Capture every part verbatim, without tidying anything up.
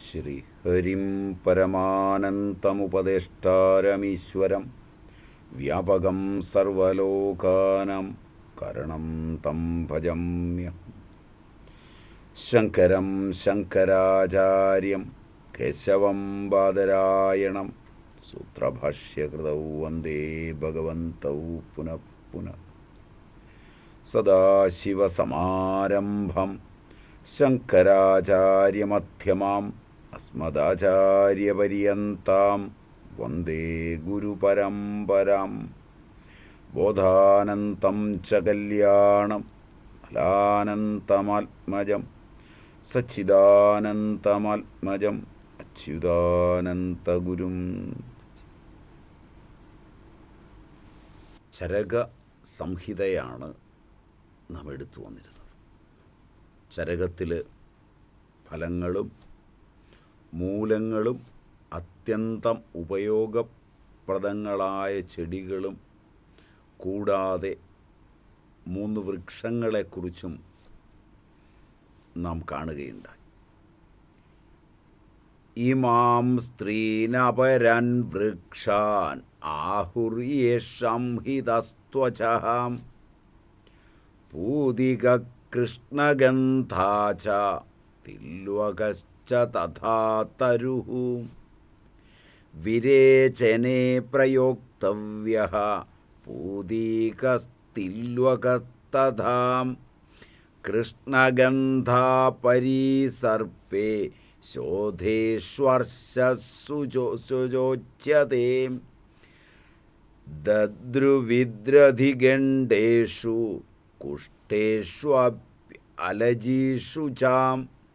ശ്രീഹരിം പരമാനന്തമുപദേഷ്ടാരമീശ്വരം വ്യാപകം സർവലോകാനാം കരണം തം ഭജമ്യം. ശങ്കരം ശങ്കരാചാര്യം കേശവം ബാദരായണം സൂത്രഭാഷ്യകൃതൗ വന്ദേ ഭഗവന്തൗ പുനഃ പുനഃ. സദാശിവസമാരംഭം ശങ്കരാചാര്യമധ്യമാം അസ്മദാചാര്യപര്യന്താം വന്ദേ ഗുരുപരമ്പരാം. ബോധാനന്തം ച കല്യാണം ഫലാനന്തമാത്മജം സച്ചിദാനന്തമാത്മജം അച്യുതാനന്തഗുരും. ചരക സംഹിതയാണ് നാം എടുത്തു വന്നിരുന്നത്. ചരകത്തിൽ ഫലങ്ങളും മൂലങ്ങളും അത്യന്തം ഉപയോഗപ്രദങ്ങളായ ചെടികളും കൂടാതെ മൂന്ന് വൃക്ഷങ്ങളെക്കുറിച്ചും നാം കാണുകയുണ്ടായി. ഇമാം സ്ത്രീനപരൻ വൃക്ഷാൻ ആഹുർയേഷം ഹിതസ്ത്വചാം പൂതിക കൃഷ്ണഗന്ധാച തില്വകശ്ച തഥാ തരുഃ വിരേചനെ പ്രയോക്തവ്യഃ പൂതികസ്തില്വകസ്തഥാ കൃഷ്ണഗന്ധാ പരീസർപ്പേ ശോധേഷ്വർഷസുചോച്യത്തെ ദദ്രുവിദ്രധിഗണ്ഡേഷു കുഷ്ഠേഷു അലജീഷു ചാം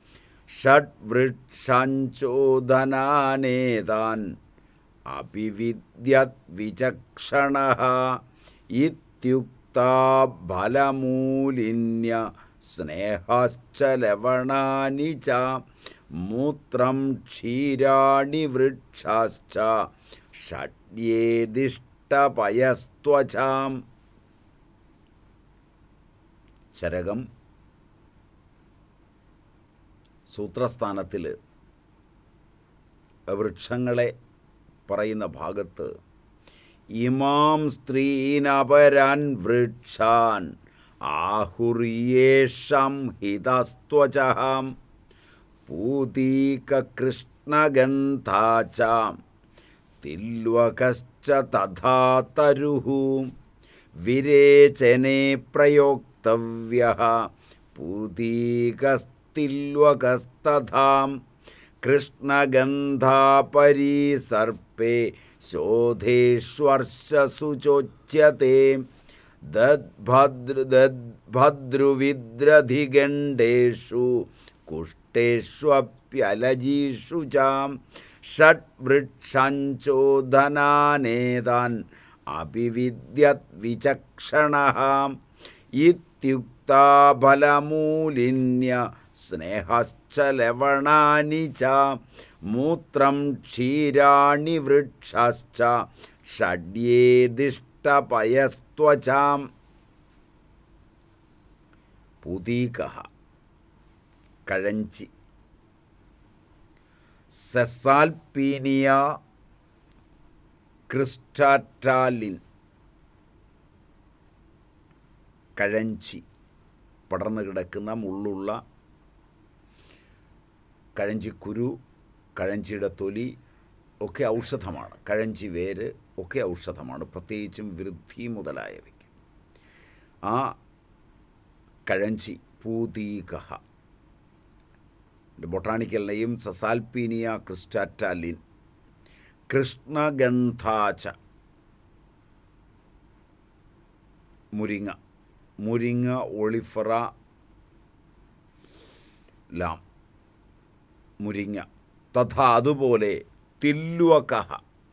ഷഡ്വൃക്ഷാഞ്ചോദനാനേതാൻ അഭിവിദ്യത് വിചക്ഷണഃ ഇത്യുക്താ ഫലമൂലിന്യ സ്നേഹശ്ച ലവണാനി ച മൂത്രം ക്ഷീരാണി വൃക്ഷാശ്ച ഷഡ്യേദിഷ്ടപയസ്ത്വചാം. ചരകം സൂത്രസ്ഥാനത്തിൽ വൃക്ഷങ്ങളെ പറയുന്ന ഭാഗത്ത് ഇമാം സ്ത്രീനപരാൻ വൃക്ഷാൻ ആഹുര്യേഷം ഹിതസ്ത്വചാം പൂതീക കൃഷ്ണഗന്ധാച തില്വകശ്ച തഥാ തരുഃ വിരേചനെ പ്രയോക്തവ്യഃ പൂതീകസ്തില്വകസ്തഥാ കൃഷ്ണഗന്ധാ പരീസർപ്പേ ശോധേഷ്വർഷസുചോച്യത്തെ ദദ്ഭദ്രുവിദ്രധിഗണ്ഡേഷു കുഷ്ഠേഷ്വപ്യലജീഷു ചാം ഷഡ്വൃക്ഷാഞ്ചോദനാനേതാൻ അഭിവിദ്യത് വിചക്ഷണഃ ഇത്യുക്താ ഫലമൂലിന്യ സ്നേഹശ്ച ലവണാനി ച മൂത്രം ക്ഷീരാണി വൃക്ഷാശ്ച ഷഡ്യേദിഷ്ടപയസ്ത്വചാം. പൂതീകഃ കഴഞ്ചി. സെസാൽപീനിയ ക്രിസ്റ്റാറ്റാലിൻ കഴഞ്ചി. പടർന്നു കിടക്കുന്ന മുള്ളുള്ള കഴഞ്ചിക്കുരു, കഴഞ്ചിയുടെ തൊലി ഒക്കെ ഔഷധമാണ്. കഴഞ്ചി വേര് ഒക്കെ ഔഷധമാണ്, പ്രത്യേകിച്ചും വൃദ്ധി മുതലായവയ്ക്ക്. ആ കഴഞ്ചി പൂതീകഃ, ബൊട്ടാണിക്കൽ നെയിം സെസാൽപീനിയ ക്രിസ്റ്റാറ്റാലിൻ. കൃഷ്ണഗന്ധാച മുരിങ്ങ. മുരിങ്ങ ഒളിഫറ ലാം മുരിങ്ങ. തഥാ അതുപോലെ തില്വകഃ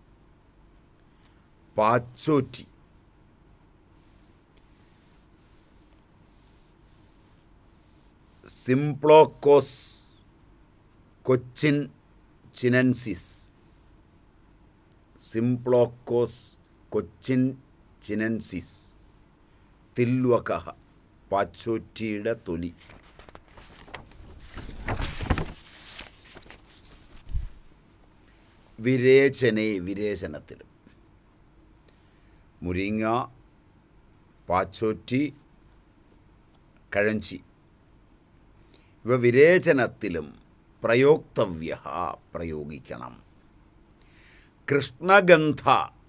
പാച്ചോറ്റി. സിംപ്ലോക്കോസ് കൊച്ചിൻ ചിനൻസിസ്. സിംപ്ലോക്കോസ് കൊച്ചിൻ ചിനൻസിസ് തില്വകഃ പാച്ചോറ്റിയുടെ തൊലി. വിരേചനെ വിരേചനത്തിലും. മുരിങ്ങ, പാച്ചോറ്റി, കഴഞ്ചി ഇവ വിരേചനത്തിലും പ്രയോക്തവ്യ പ്രയോഗിക്കണം. കൃഷ്ണഗന്ധ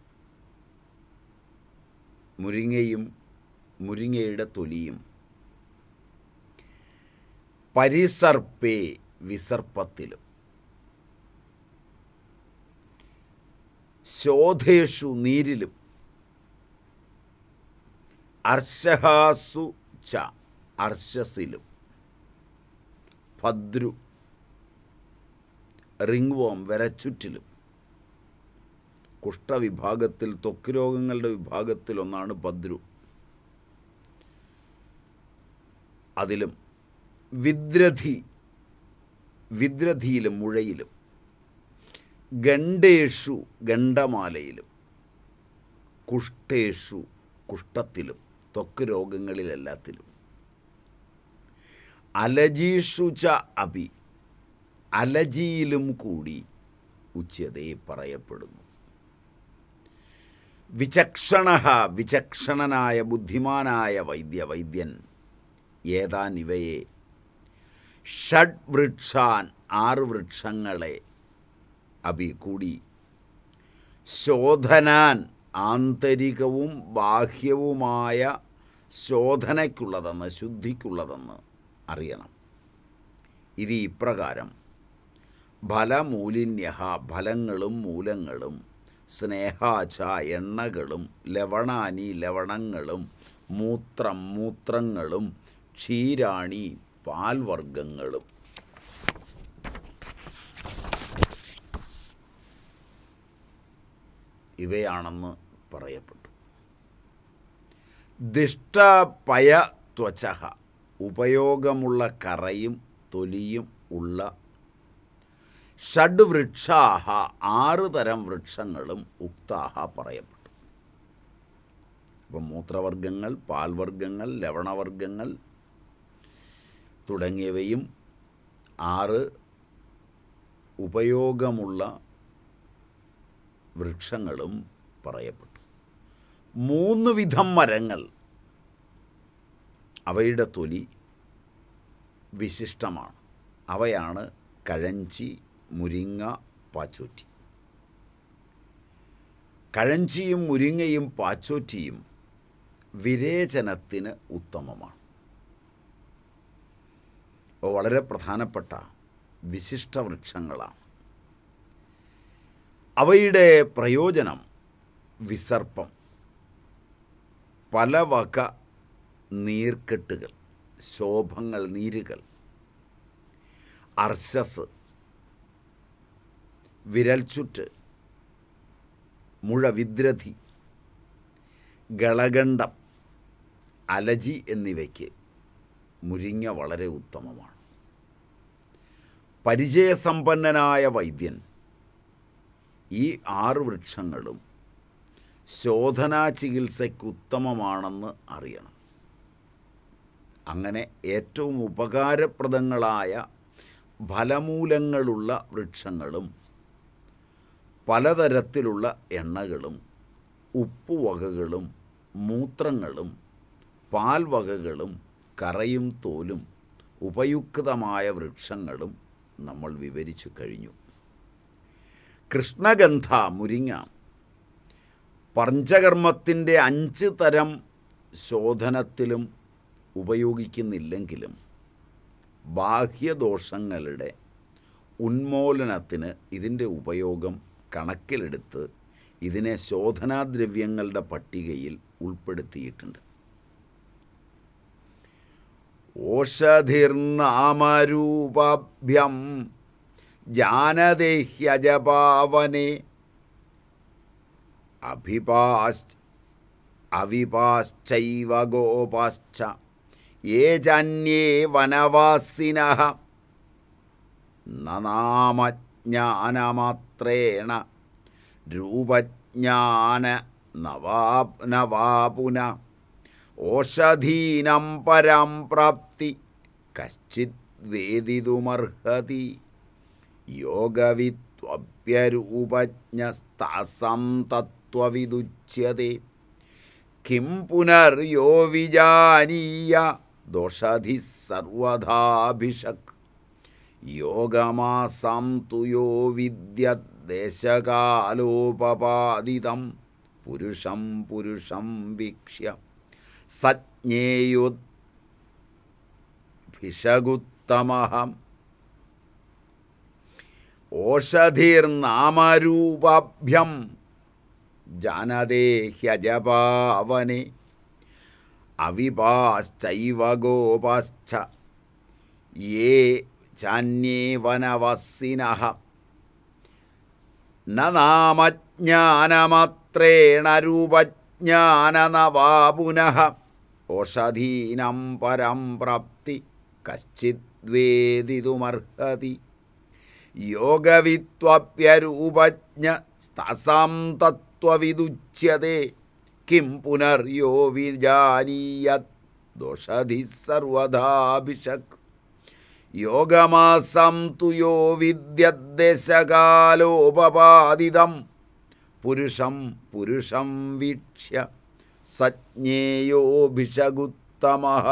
മുരിങ്ങയും മുരിങ്ങയുടെ തൊലിയും. പരിസർപ്പേ വിസർപ്പത്തിലും. ശോധേഷു നീരിലും. അർശഹാസു ച അർശസിലും. ഭദ്രു റിംഗ്വോം വരച്ചുറ്റിലും. കുഷ്ഠവിഭാഗത്തിൽ ത്വക്ക് രോഗങ്ങളുടെ വിഭാഗത്തിലൊന്നാണ് ഭദ്രു. അതിലും. വിദ്രധി വിദ്രധിയിലും മുഴയിലും. ഗണ്ഡേഷു ഗണ്ഡമാലയിലും. കുഷ്ഠേഷു കുഷ്ഠത്തിലും ത്വക്ക് രോഗങ്ങളിലെല്ലാത്തിലും. അലജീഷു ച അപി അലജിയിലും കൂടി ഉച്യതേ പറയപ്പെടുന്നു. വിചക്ഷണ വിചക്ഷണനായ ബുദ്ധിമാനായ വൈദ്യ വൈദ്യൻ ഏതാൻ ഇവയെ ഷഡ് വൃക്ഷാൻ ആറ് വൃക്ഷങ്ങളെ അഭി കൂടി ശോധനാൻ ആന്തരികവും ബാഹ്യവുമായ ശോധനയ്ക്കുള്ളതെന്ന് ശുദ്ധിക്കുള്ളതെന്ന് അറിയണം. ഇത് ഇപ്രകാരം ഫലമൂലിന്യ ഫലങ്ങളും മൂലങ്ങളും സ്നേഹാച എണ്ണകളും ലവണാനി ലവണങ്ങളും മൂത്രം മൂത്രങ്ങളും ക്ഷീരാണി പാൽവർഗങ്ങളും. ഇവയാണെന്ന് പറയപ്പെട്ടു. ദിഷ്ടപയ ത്വച ഉപയോഗമുള്ള കറയും തൊലിയും ഉള്ള ഷഡ് വൃക്ഷാഹ ആറ് തരം വൃക്ഷങ്ങളും ഉക്താഹ പറയപ്പെട്ടു. അപ്പം മൂത്രവർഗങ്ങൾ, പാൽവർഗങ്ങൾ, ലവണവർഗങ്ങൾ തുടങ്ങിയവയും ആറ് ഉപയോഗമുള്ള വൃക്ഷങ്ങളും പറയപ്പെട്ടു. മൂന്ന് വിധം മരങ്ങൾ അവയുടെ തൊലി വിശിഷ്ടമാണ്. അവയാണ് കഴഞ്ചി, മുരിങ്ങ, പാച്ചോറ്റി. കഴഞ്ചിയും മുരിങ്ങയും പാച്ചോറ്റിയും വിരേചനത്തിന് ഉത്തമമാണ്. വളരെ പ്രധാനപ്പെട്ട വിശിഷ്ട വൃക്ഷങ്ങളാണ്. അവയുടെ പ്രയോജനം വിസർപ്പം, പല വക നീർക്കെട്ടുകൾ, ശോഭങ്ങൾ, നീരുകൾ, അർശസ്, വിരൽച്ചുറ്റ്, മുഴവിദ്രധി, ഗളകണ്ഡം, അലജി എന്നിവയ്ക്ക് മുരിങ്ങ വളരെ ഉത്തമമാണ്. പരിചയസമ്പന്നനായ വൈദ്യൻ ഈ ആറ് വൃക്ഷങ്ങളും ശോധനാ ചികിത്സയ്ക്ക് ഉത്തമമാണെന്ന് അറിയണം. അങ്ങനെ ഏറ്റവും ഉപകാരപ്രദങ്ങളായ ഫലമൂലങ്ങളുള്ള വൃക്ഷങ്ങളും പലതരത്തിലുള്ള എണ്ണകളും ഉപ്പുവകകളും മൂത്രങ്ങളും പാൽവകകളും കറയും തോലും ഉപയുക്തമായ വൃക്ഷങ്ങളും നമ്മൾ വിവരിച്ചു കഴിഞ്ഞു. കൃഷ്ണഗന്ധ മുരിങ്ങ പഞ്ചകർമ്മത്തിൻ്റെ അഞ്ച് തരം ശോധനത്തിലും ഉപയോഗിക്കുന്നില്ലെങ്കിലും ബാഹ്യദോഷങ്ങളുടെ ഉന്മൂലനത്തിന് ഇതിൻ്റെ ഉപയോഗം കണക്കിലെടുത്ത് ഇതിനെ ശോധനാദ്രവ്യങ്ങളുടെ പട്ടികയിൽ ഉൾപ്പെടുത്തിയിട്ടുണ്ട്. ഓഷധിർനാമരൂപാഭ്യം ജാനദേഹ്യജപാവനെ അഭിപാശ്ച അവിപാശ്ചൈവ ഗോപാശ്ച യേ ജാന്യേ വനവാസിനഃ നാമജ്ഞാനമാത്രേണ രൂപജ്ഞാന നവാപുന ഓഷധീനം പരം പ്രാപ്തി കശ്ചിത് വേദിതുമർഹതി യോഗവിദ് യോഗവിത്വപ്യരൂപജ്ഞസ്താസാം തത്വവിദുച്യത്തെ കിം പുനർയോ വിജാനീയ ദോഷധി സർവധാഭിഷക് യോഗമാസാം തു യോ വിദ്യദ്ദേശകാലോപപാദിതം പുരുഷം പുരുഷം വീക്ഷ്യ സജ്ഞേയോദ്ഭിഷഗുത്തമഃ ഓഷധീർനാമരൂപാഭ്യം ജാനതേ ഹ്യജപാവനെ അവിപാശ്ചൈവ ഗോപാശ്ച യേ ചാന്യേ വനവാസിനഃ ന നാമജ്ഞാനമാത്രേണ രൂപജ്ഞാനനവാ പുനഃ ഓഷധീനാം പരം പ്രാപ്തി കശ്ചിദ് വേദിതുമർഹതി യോഗവിത്വപ്യരൂപജ്ഞസ്താസാം തത്വവിദുച്യത്തെ കിം പുനർയോ വിജാനീയാത് ദോഷധി സർവധാഭിഷക് യോഗമാസം തു യോ വിദ്യദ്ദേശകാലോപപാദിതം പുരുഷം പുരുഷം വീക്ഷ്യ സജ്ഞേയോഭിഷഗുത്തമഃ.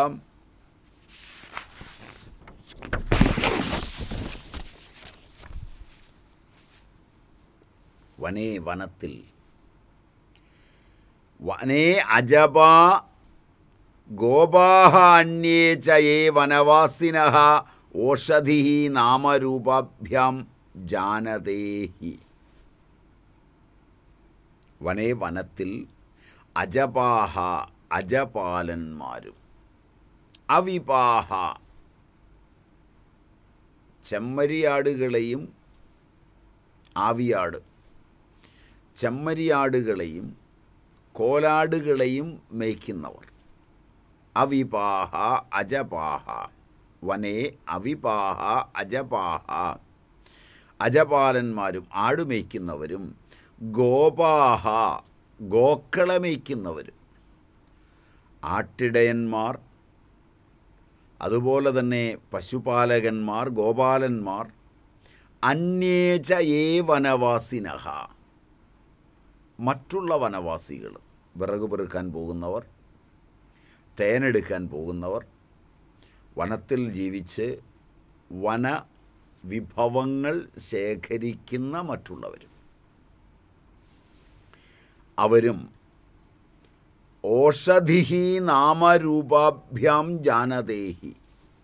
വനേ വനത്തിൽ, വനേ അജപാ ഗോപാഹ അന്യേ ച യേ വനവാസിനഃ ഓഷധിഃ നാമരൂപാഭ്യാം ജാനതേ ഹി. വനേ വനത്തിൽ അജപാഹ അജപാലന്മാരും അവിപാഹ ചെമ്മരിയാടുകളെയും ആവിയാട് ചെമ്മരിയാടുകളെയും കോലാടുകളെയും മേയ്ക്കുന്നവർ. അവിപാഹ അജപാഹ വനേ അവിപാഹ അജപാഹ അജപാലന്മാരും ആടുമേയ്ക്കുന്നവരും ഗോപാഹ ഗോക്കളെ മേയ്ക്കുന്നവരും ആട്ടിടയന്മാർ, അതുപോലെ തന്നെ പശുപാലകന്മാർ ഗോപാലന്മാർ അന്യേച ഏ വനവാസിനഃ മറ്റുള്ള വനവാസികൾ, വിറക് പെറുക്കാൻ പോകുന്നവർ, തേനെടുക്കാൻ പോകുന്നവർ, വനത്തിൽ ജീവിച്ച് വന വിഭവങ്ങൾ ശേഖരിക്കുന്ന മറ്റുള്ളവരും അവരും ഓഷധിഃ നാമരൂപാഭ്യാം ജാനതേഹി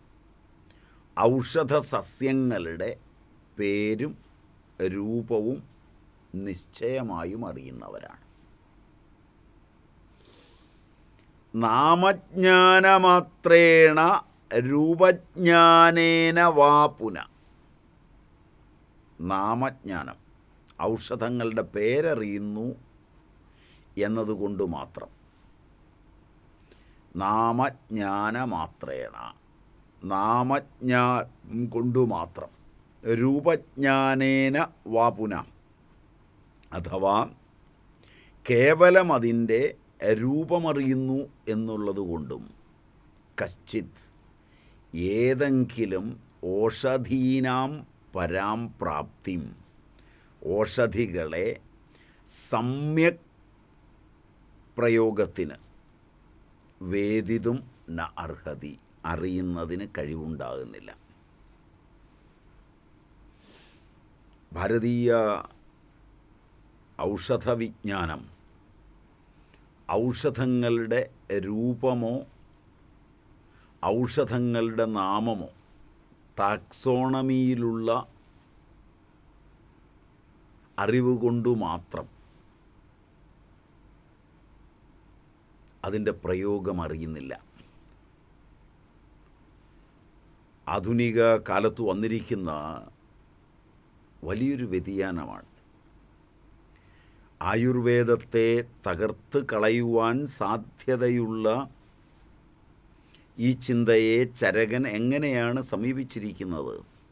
ഔഷധ സസ്യങ്ങളുടെ പേരും രൂപവും നിശ്ചയമായും അറിയുന്നവരാണ്. നാമജ്ഞാനമാത്രേണ രൂപജ്ഞാനേന വാ പുന. നാമജ്ഞാനം, ഔഷധങ്ങളുടെ പേരറിയുന്നു എന്നതുകൊണ്ട് മാത്രം. നാമജ്ഞാനമാത്രേണ, നാമജ്ഞാനം കൊണ്ടു മാത്രം. രൂപജ്ഞാനേന വാ പുന, അഥവാ കേവലം അതിൻ്റെ രൂപമറിയുന്നു എന്നുള്ളതുകൊണ്ടും കശ്ചിത് ഏതെങ്കിലും ഓഷധീനാം പരാം പ്രാപ്തിം ഓഷധികളെ സമ്യക് പ്രയോഗത്തിന് വേദിതും ന അർഹതി അറിയുന്നതിന് കഴിവുണ്ടാകുന്നില്ല. ഭാരതീയ ഔഷധവിജ്ഞാനം ഔഷധങ്ങളുടെ രൂപമോ ഔഷധങ്ങളുടെ നാമമോ ടാക്സോണമിയിലുള്ള അറിവ് കൊണ്ടു മാത്രം അതിൻ്റെ പ്രയോഗം അറിയുന്നില്ല. ആധുനിക കാലത്ത് വന്നിരിക്കുന്ന വലിയൊരു വ്യതിയാനമാണ്. ആയുർവേദത്തെ തകർത്ത് കളയുവാൻ സാധ്യതയുള്ള ഈ ചിന്തയെ ചരകൻ എങ്ങനെയാണ് സമീപിച്ചിരിക്കുന്നത്?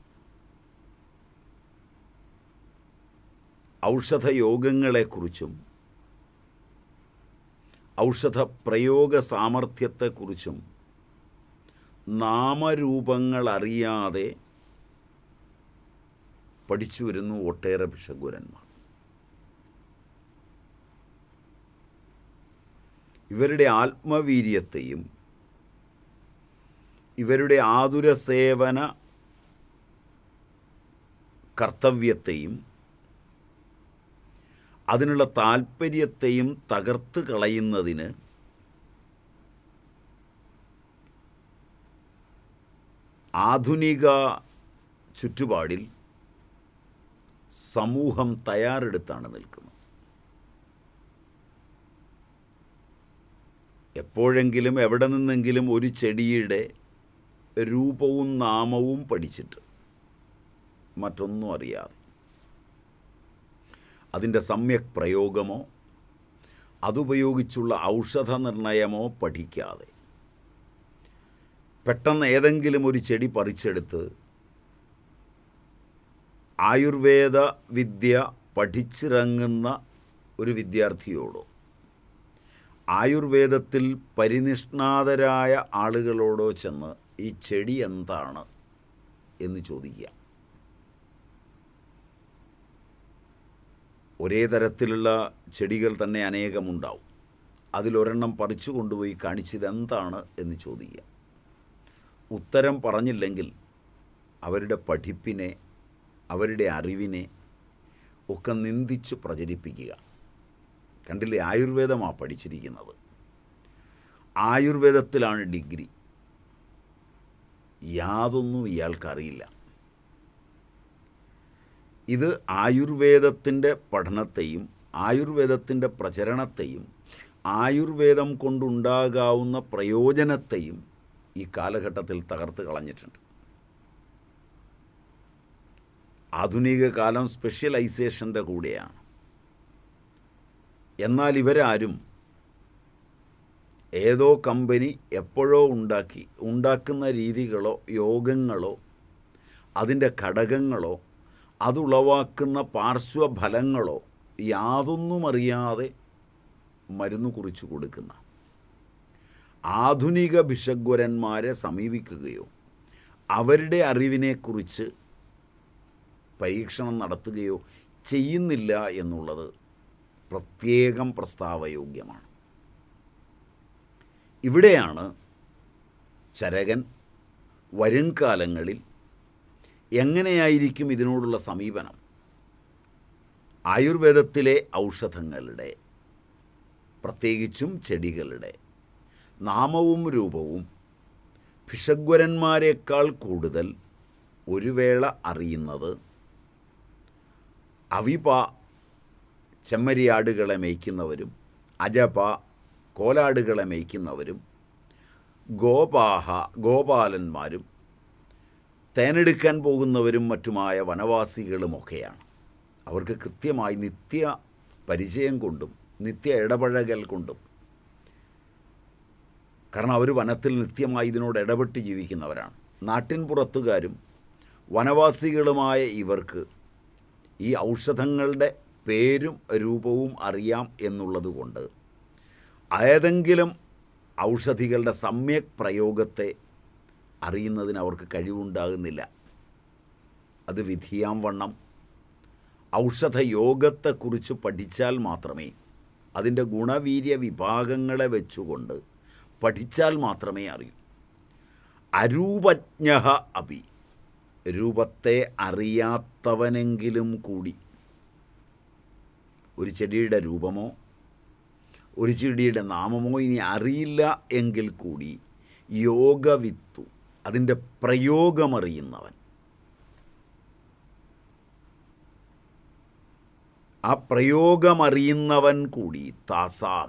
ഔഷധയോഗങ്ങളെക്കുറിച്ചും ഔഷധ പ്രയോഗ സാമർഥ്യത്തെക്കുറിച്ചും നാമരൂപങ്ങൾ അറിയാതെ പഠിച്ചു വരുന്നു ഒട്ടേറെ ഭിഷഗ്വരന്മാർ. ഇവരുടെ ആത്മവീര്യത്തെയും ഇവരുടെ ആതുര സേവന കർത്തവ്യത്തെയും അതിനുള്ള താൽപ്പര്യത്തെയും തകർത്ത് കളയുന്നതിന് ആധുനിക ചുറ്റുപാടിൽ സമൂഹം തയ്യാറെടുത്താണ് നിൽക്കുന്നത്. എപ്പോഴെങ്കിലും എവിടെ നിന്നെങ്കിലും ഒരു ചെടിയുടെ രൂപവും നാമവും പഠിച്ചിട്ട് മറ്റൊന്നും അറിയാതെ അതിൻ്റെ സമ്യക് പ്രയോഗമോ അതുപയോഗിച്ചുള്ള ഔഷധ നിർണയമോ പഠിക്കാതെ പെട്ടെന്ന് ഏതെങ്കിലും ഒരു ചെടി പറിച്ചെടുത്ത് ആയുർവേദ വിദ്യ പഠിച്ചിറങ്ങുന്ന ഒരു വിദ്യാർത്ഥിയോടോ ആയുർവേദത്തിൽ പരിനിഷ്ണാതരായ ആളുകളോടോ ചെന്ന് ഈ ചെടി എന്താണ് എന്ന് ചോദിക്കുക. ഒരേ തരത്തിലുള്ള ചെടികൾ തന്നെ അനേകമുണ്ടാവും. അതിലൊരെണ്ണം പറിച്ചു കൊണ്ടുപോയി കാണിച്ചതെന്താണ് എന്ന് ചോദിക്കുക. ഉത്തരം പറഞ്ഞില്ലെങ്കിൽ അവരുടെ പഠിപ്പിനെ അവരുടെ അറിവിനെ ഒക്കെ നിന്ദിച്ച് പ്രചരിപ്പിക്കുക. കണ്ടില്ലേ, ആയുർവേദമാണ് പഠിച്ചിരിക്കുന്നത്, ആയുർവേദത്തിലാണ് ഡിഗ്രി, യാതൊന്നും ഇയാൾക്കറിയില്ല. ഇത് ആയുർവേദത്തിൻ്റെ പഠനത്തെയും ആയുർവേദത്തിൻ്റെ പ്രചരണത്തെയും ആയുർവേദം കൊണ്ടുണ്ടാകാവുന്ന പ്രയോജനത്തെയും ഈ കാലഘട്ടത്തിൽ തകർത്ത് കളഞ്ഞിട്ടുണ്ട്. ആധുനിക കാലം സ്പെഷ്യലൈസേഷൻ്റെ കൂടെയാണ്. എന്നാൽ ഇവരാരും ഏതോ കമ്പനി എപ്പോഴോ ഉണ്ടാക്കി ഉണ്ടാക്കുന്ന രീതികളോ യോഗങ്ങളോ അതിൻ്റെ ഘടകങ്ങളോ അതുളവാക്കുന്ന പാർശ്വഫലങ്ങളോ യാതൊന്നും അറിയാതെ മരുന്ന് കുറിച്ചു കൊടുക്കുന്ന ആധുനിക ഭിഷഗ്വരന്മാരെ സമീപിക്കുകയോ അവരുടെ അറിവിനെക്കുറിച്ച് പരീക്ഷണം നടത്തുകയോ ചെയ്യുന്നില്ല എന്നുള്ളത് പ്രത്യേകം പ്രസ്താവയോഗ്യമാണ്. ഇവിടെയാണ് ചരകൻ വരും കാലങ്ങളിൽ എങ്ങനെയായിരിക്കും ഇതിനോടുള്ള സമീപനം, ആയുർവേദത്തിലെ ഔഷധങ്ങളുടെ പ്രത്യേകിച്ചും ചെടികളുടെ നാമവും രൂപവും ഭിഷഗ്വരന്മാരെക്കാൾ കൂടുതൽ ഒരു വേള അറിയുന്നത് അവിപ ചെമ്മരിയാടുകളെ മേയ്ക്കുന്നവരും അജപ കോലാടുകളെ മേയ്ക്കുന്നവരും ഗോപാഹ ഗോപാലന്മാരും തേനെടുക്കാൻ പോകുന്നവരും മറ്റുമായ വനവാസികളുമൊക്കെയാണ്. അവർക്ക് കൃത്യമായി നിത്യ പരിചയം കൊണ്ടും നിത്യ ഇടപഴകൽ കൊണ്ടും, കാരണം അവർ വനത്തിൽ നിത്യമായി ഇതിനോട് ഇടപെട്ട് ജീവിക്കുന്നവരാണ്. നാട്ടിൻ പുറത്തുകാരും വനവാസികളുമായ ഇവർക്ക് ഈ ഔഷധങ്ങളുടെ പേരും രൂപവും അറിയാം എന്നുള്ളതുകൊണ്ട് ഏതെങ്കിലും ഔഷധികളുടെ സമ്യക് പ്രയോഗത്തെ അറിയുന്നതിന് അവർക്ക് കഴിവുണ്ടാകുന്നില്ല. അത് വിധിയാം വണ്ണം ഔഷധയോഗത്തെക്കുറിച്ച് പഠിച്ചാൽ മാത്രമേ, അതിൻ്റെ ഗുണവീര്യ വിഭാഗങ്ങളെ വെച്ചുകൊണ്ട് പഠിച്ചാൽ മാത്രമേ അറിയൂ. അരൂപജ്ഞ അപി, രൂപത്തെ അറിയാത്തവനെങ്കിലും കൂടി ഒരു ചെടിയുടെ രൂപമോ ഒരു ചെടിയുടെ നാമമോ ഇനി അറിയില്ല എങ്കിൽ കൂടി യോഗവിത്തു, അതിൻ്റെ പ്രയോഗമറിയുന്നവൻ, ആ പ്രയോഗമറിയുന്നവൻ കൂടി താസാം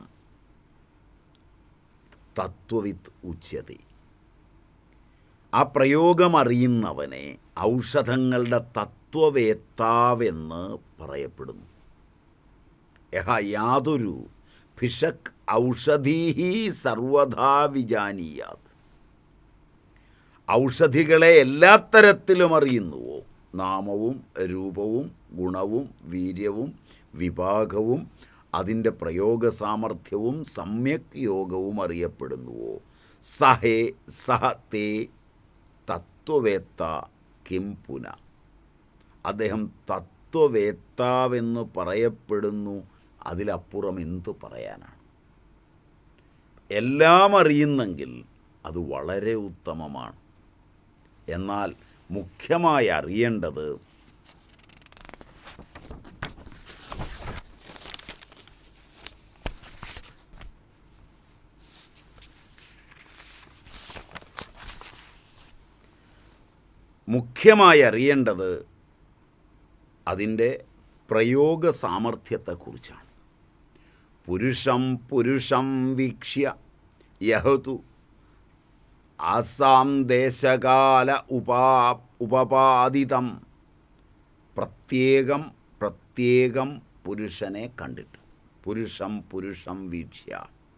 തത്വവിത്ത് ഉച്യത്തെ, ആ പ്രയോഗമറിയുന്നവനെ ഔഷധങ്ങളുടെ തത്വവേത്താവെന്ന് പറയപ്പെടുന്നു. യഹ യാതൊരു ഭിഷക് ഔഷധീഹി സർവഥാ വിജാനീയാത്, ഔഷധികളെ എല്ലാ തരത്തിലും അറിയുന്നുവോ, നാമവും രൂപവും ഗുണവും വീര്യവും വിഭാഗവും അതിൻ്റെ പ്രയോഗ സാമർഥ്യവും സമ്യക് യോഗവും അറിയപ്പെടുന്നുവോ, സഹേ സഹ തേ തത്വവേത്ത കിം പുന, അദ്ദേഹം തത്വവേത്താവെന്ന് പറയപ്പെടുന്നു. അതിലപ്പുറം എന്തു പറയാനാണ്? എല്ലാം അറിയുന്നെങ്കിൽ അത് വളരെ ഉത്തമമാണ്. എന്നാൽ മുഖ്യമായി അറിയേണ്ടത് മുഖ്യമായി അറിയേണ്ടത് അതിൻ്റെ പ്രയോഗ സാമർഥ്യത്തെക്കുറിച്ചാണ്. പുരുഷം പുരുഷം വീക്ഷ്യ യഹതു ആസാം ദേശകാല ഉപാ ഉപപാദിതം. പ്രത്യേകം പ്രത്യേകം പുരുഷനെ കണ്ടിട്ട്, പുരുഷം പുരുഷം വീക്ഷ്യ,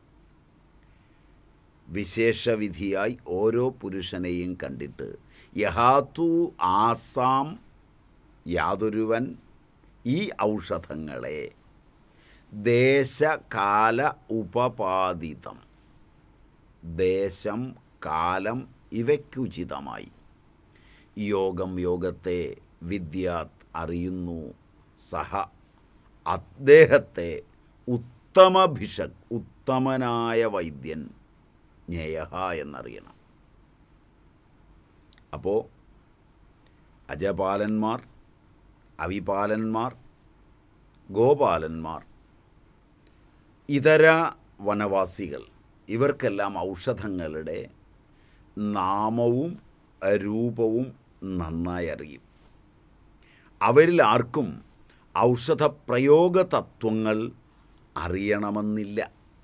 വിശേഷവിധിയായി ഓരോ പുരുഷനെയും കണ്ടിട്ട്, യഹാതു ആസാം, യാതൊരുവൻ ഈ ഔഷധങ്ങളെ ദേശകാല ഉപപാദിതം, ദേശം കാലം ഇവയ്ക്കുചിതമായി, യോഗം യോഗത്തെ, വിദ്യാത് അറിയുന്നു, സഹ അദ്ദേഹത്തെ, ഉത്തമഭിഷക് ഉത്തമനായ വൈദ്യൻ, ജ്ഞേയഃ എന്നറിയണം. അപ്പോൾ അജപാലന്മാർ, അവിപാലന്മാർ, ഗോപാലന്മാർ, ഇതര വനവാസികൾ, ഇവർക്കെല്ലാം ഔഷധങ്ങളുടെ നാമവും രൂപവും നന്നായി അറിയും. അവരിൽ ആർക്കും ഔഷധപ്രയോഗ തത്വങ്ങൾ അറിയണമെന്നില്ല.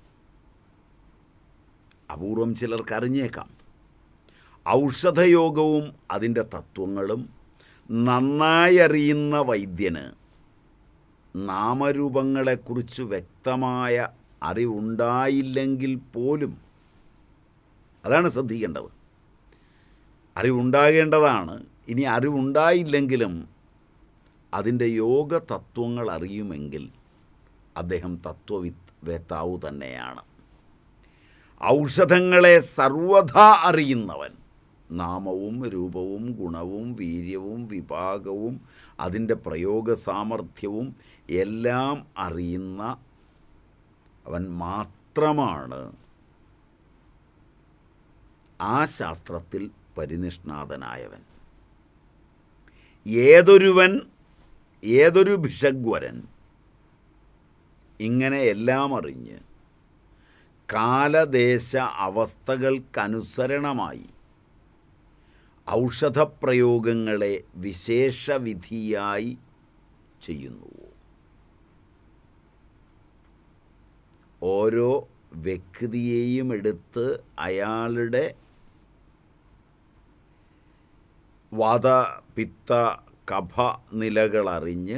അപൂർവം ചിലർക്ക് അറിഞ്ഞേക്കാം. ഔഷധയോഗവും അതിൻ്റെ തത്വങ്ങളും നന്നായി അറിയുന്ന വൈദ്യന് നാമരൂപങ്ങളെക്കുറിച്ച് വ്യക്തമായ അറിവുണ്ടായില്ലെങ്കിൽ പോലും, അതാണ് ശ്രദ്ധിക്കേണ്ടത്, അറിവുണ്ടാകേണ്ടതാണ്. ഇനി അറിവുണ്ടായില്ലെങ്കിലും അതിൻ്റെ യോഗ തത്വങ്ങൾ അറിയുമെങ്കിൽ അദ്ദേഹം തത്വവേത്താവു തന്നെയാണ്. ഔഷധങ്ങളെ സർവഥാ അറിയുന്നവൻ, നാമവും രൂപവും ഗുണവും വീര്യവും വിഭാഗവും അതിൻ്റെ പ്രയോഗ സാമർഥ്യവും എല്ലാം അറിയുന്ന അവൻ മാത്രമാണ് ആ ശാസ്ത്രത്തിൽ പരിനിഷ്ണാതനായവൻ. ഏതൊരുവൻ, ഏതൊരു ഭിഷഗ്വരൻ ഇങ്ങനെ എല്ലാം അറിഞ്ഞ് കാലദേശ അവസ്ഥകൾക്കനുസരണമായി ഔഷധപ്രയോഗങ്ങളെ വിശേഷവിധിയായി ചെയ്യുന്നു. ഓരോ വ്യക്തിയെയും എടുത്ത് അയാളുടെ വാത പിത്ത കഫ നിലകളറിഞ്ഞ്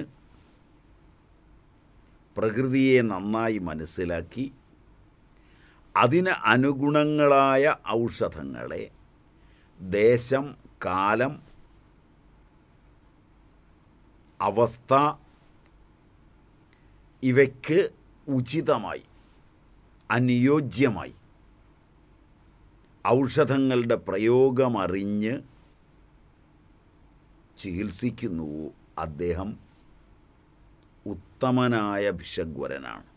പ്രകൃതിയെ നന്നായി മനസ്സിലാക്കി അതിന് അനുഗുണങ്ങളായ ഔഷധങ്ങളെ ദേശം കാലം അവസ്ഥ ഇവയ്ക്ക് ഉചിതമായി അനുയോജ്യമായി ഔഷധങ്ങളുടെ പ്രയോഗമറിഞ്ഞ് ചികിത്സിക്കുന്നു. അദ്ദേഹം ഉത്തമനായ ഭിഷഗ്വരനാണ്.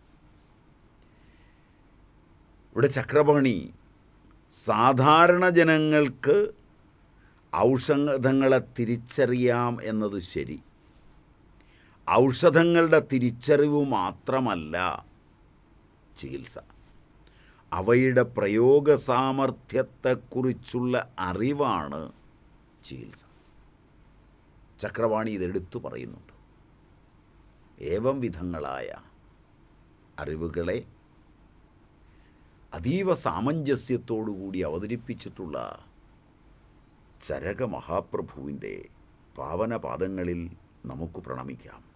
ഇവിടെ ചക്രപാണി സാധാരണ ജനങ്ങൾക്ക് ഔഷധങ്ങളെ തിരിച്ചറിയാം എന്നത് ശരി. ഔഷധങ്ങളുടെ തിരിച്ചറിവ് മാത്രമല്ല ചികിത്സ, അവയുടെ പ്രയോഗ സാമർഥ്യത്തെക്കുറിച്ചുള്ള അറിവാണ് ചികിത്സ. ചക്രപാണി ഇതെടുത്തു പറയുന്നുണ്ട്. ഏവം വിധങ്ങളായ അറിവുകളെ അതീവ സാമഞ്ജസ്യത്തോടുകൂടി അവതരിപ്പിച്ചിട്ടുള്ള ചരക മഹാപ്രഭുവിൻ്റെ പാവനപാദങ്ങളിൽ നമുക്ക് പ്രണമിക്കാം.